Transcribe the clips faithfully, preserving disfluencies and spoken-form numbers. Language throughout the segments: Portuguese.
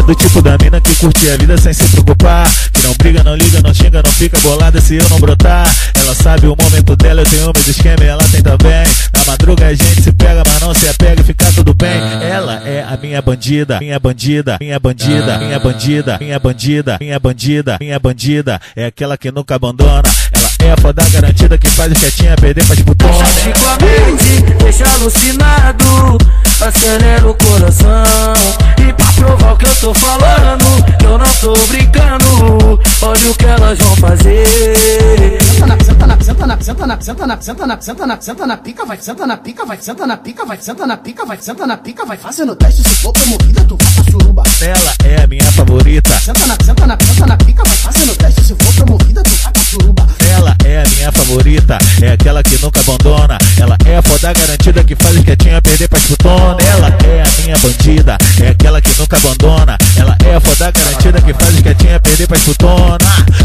do tipo da mina que curte a vida sem se preocupar, que não briga, não liga, não xinga, não fica bolada se eu não brotar. Ela sabe o momento dela, eu tenho meus esquema e ela tem também. Na madruga a gente se pega, mas não se apega e fica tudo bem. Ela é a minha bandida, minha bandida, minha bandida, minha bandida, minha bandida, minha bandida, minha bandida. É aquela que nunca abandona. Ela é a foda garantida que faz o quietinha perder pra putona. Mexe com a mente, deixa alucinado, acelera o coração. E pra provar o que eu tô falando, que eu não tô brincando, olha o que elas vão fazer. Senta na, senta na, senta na, senta na, senta na, senta na, senta na pica, vai, senta na pica, vai, senta na pica, vai, senta na pica, vai, senta na pica, vai, fazendo teste, se for promovida, tu vai pra suruba. Ela é a minha favorita. Senta na, senta na, senta na pica, vai, fazendo teste, se for promovida, tu vai pra suruba. Ela é a minha favorita, é aquela que nunca abandona. Ela é a foda garantida que faz o quietinha perder pra putona. Ela é a minha bandida, é aquela que nunca abandona. Ela é a foda garantida que faz o quietinha perder pra putona.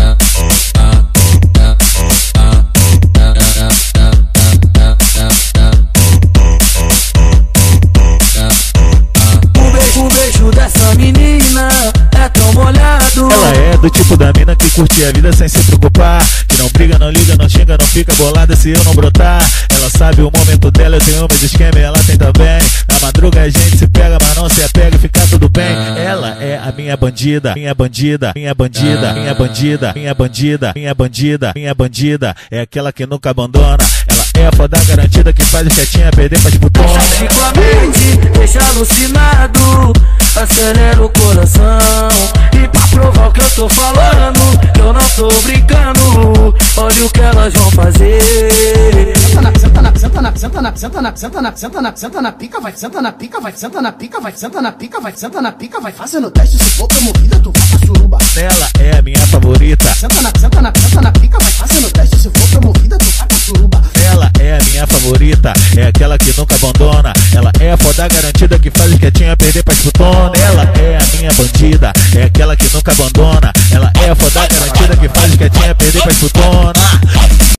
O beijo dessa menina é tão molhado. Ela é do tipo da mina que curte a vida sem se preocupar, que não briga, não liga, não xinga, não fica bolada se eu não brotar. Ela sabe o momento dela, eu tenho meus esquema e ela tem também. Na madruga a gente se pega, mas não se apega e fica tudo bem. Ela é a minha bandida, minha bandida, minha bandida, minha bandida, minha bandida, minha bandida, minha bandida. É aquela que nunca abandona. Ela é a foda garantida que faz o quietinha perder pra putona. Mexe com a mente, deixa alucinado, acelera o coração. E pra provar o que eu tô falando, que eu não tô brincando, olha o que elas vão fazer. Senta na, senta na, senta na, senta na, senta na, senta na, senta na, senta na pica, vai, senta na pica, vai, senta na pica, vai, senta na pica, vai, senta na pica, vai, fazendo teste, se for promovida, tu vai pra suruba. Ela é a minha favorita. Senta na, senta na, senta na pica, vai, fazendo teste, se for promovida, tu vai pra suruba. Ela é a minha favorita, é aquela que nunca abandona. Ela é a foda garantida que faz o quietinha perder pra putona. Ela é a minha bandida, é aquela que nunca abandona. Ela é a foda garantida que faz o quietinha perder pra putona.